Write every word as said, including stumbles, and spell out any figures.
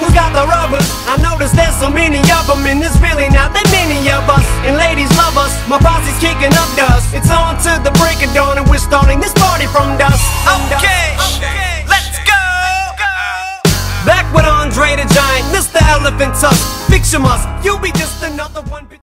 who's got the rubber? I notice there's so many of them, and there's really not that many of us. And ladies love us, my posse's kicking up dust. It's on to the break of dawn, and we're starting this party from dusk. Okay, okay, let's go. Back with Andre the Giant, Mister Elephant Tusk. Fix your must, you'll be just another